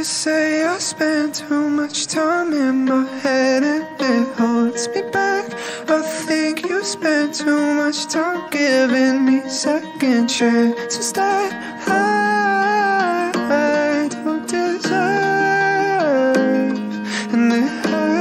You say I spend too much time in my head and it holds me back. I think you spend too much time giving me second chances that I don't deserve, and it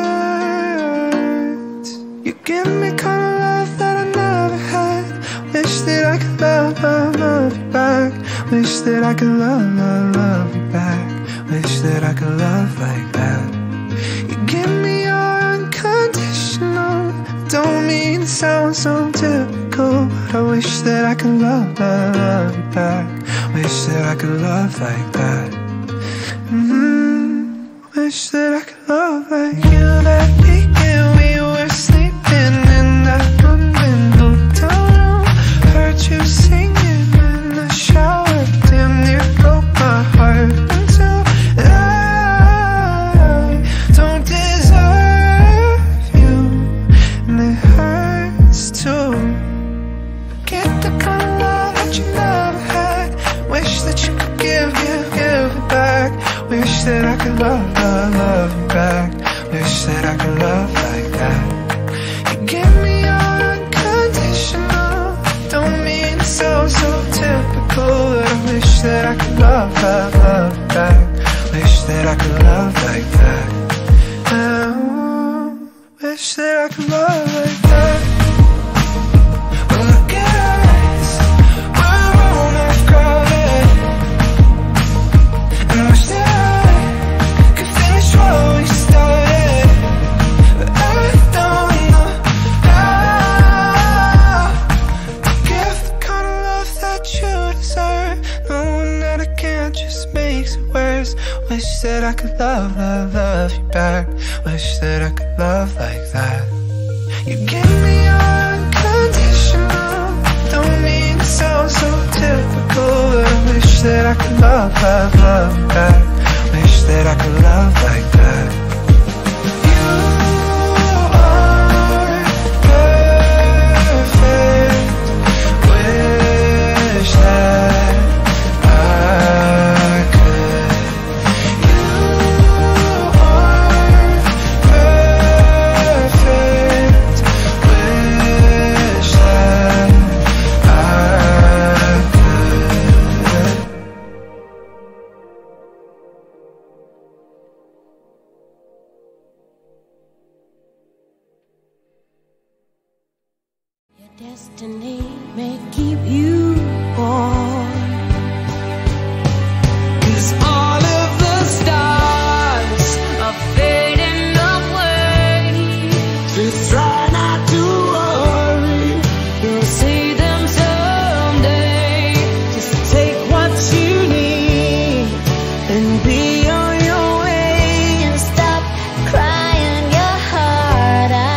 hurts. You give me kind of love that I never had. Wish that I could love you back. Wish that I could love you back. Wish that I could love like that. You give me your unconditional. Don't mean to sound so typical, but I wish that I could love you back. Wish that I could love like that. Wish that I could love like you. That weekend we were sleeping in that London hotel room. Heard you singing in the shower. Damn near broke my heart. Wish that I could love you back. Wish that I could love like that. You give me your unconditional. Don't mean to sound so typical, but I wish that I could love you back. Wish that I could love like that. Wish that I could love like that. Well, look at us, we're almost crowded, and I wish that wish that I could love you back. Wish that I could love like that. You give me your unconditional. Don't mean to sound so typical, but I wish that I could love you back. Wish that I could love like that. You are perfect. Wish that destiny may keep you born, 'cause all of the stars are fading away. Just try not to worry, you'll see them someday. Just take what you need and be on your way, and stop crying your heart out.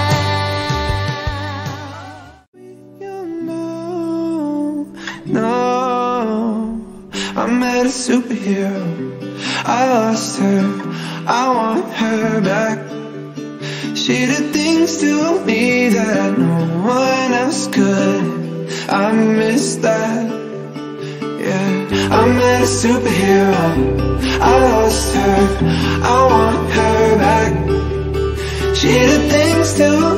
No, I met a superhero. I lost her, I want her back. She did things to me that no one else could. I miss that, yeah. I met a superhero. I lost her, I want her back. She did things to